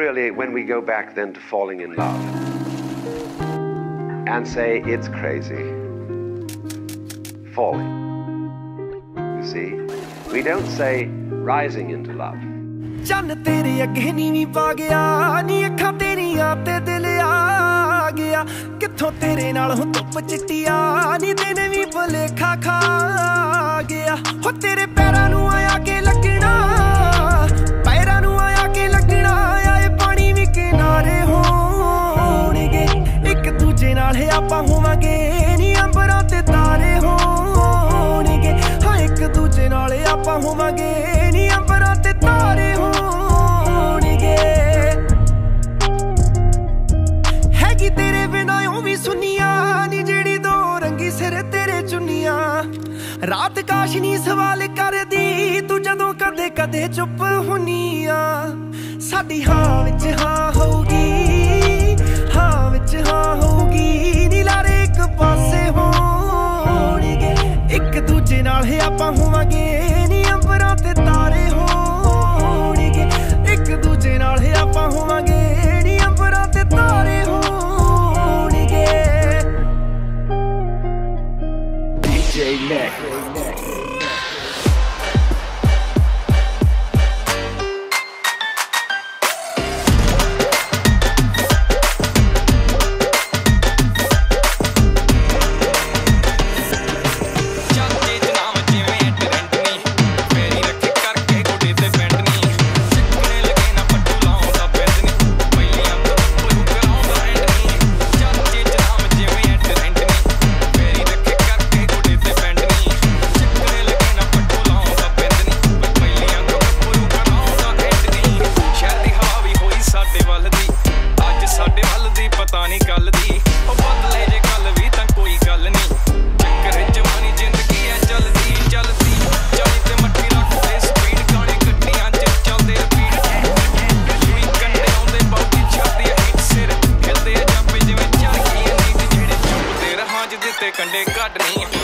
really, when we go back then to falling in love and say it's crazy, falling. You see, we don't say rising into love. चन्न तेरे अगे नीवी पा गया नी अखां तेरियां ते दिल आ गया कित्थों तेरे नाल हो धुप चिट्टिया नी दिन भी भुलेखा खा गया हो तेरे पैरां नूं आया के लगना पैरां नूं आया के लगना आए पानी भी किनारे होणगे एक दूजे नाल है आपां होवांगे नी अंबरां ते तारे होणगे हां एक दूजे नाल आपां होवांगे नी अंबरां ते तारे तेरे बिना यूं भी सुनिया नी जेड़ी दो रंगी सिर तेरे चुनिया रात काश नी सवाल कर दी तू जदों कदे कदे चुप हुनिया साडी हां विच हां होगी हां विच हां होगी नी लारे एक पासे होणगे एक दूजे नाल है आपां होवांगे नी अंबरां ते तारे होणगे एक दूजे नाल है आपां होवांगे नी अंबरां ते तारे Neck. कंडे घट नहीं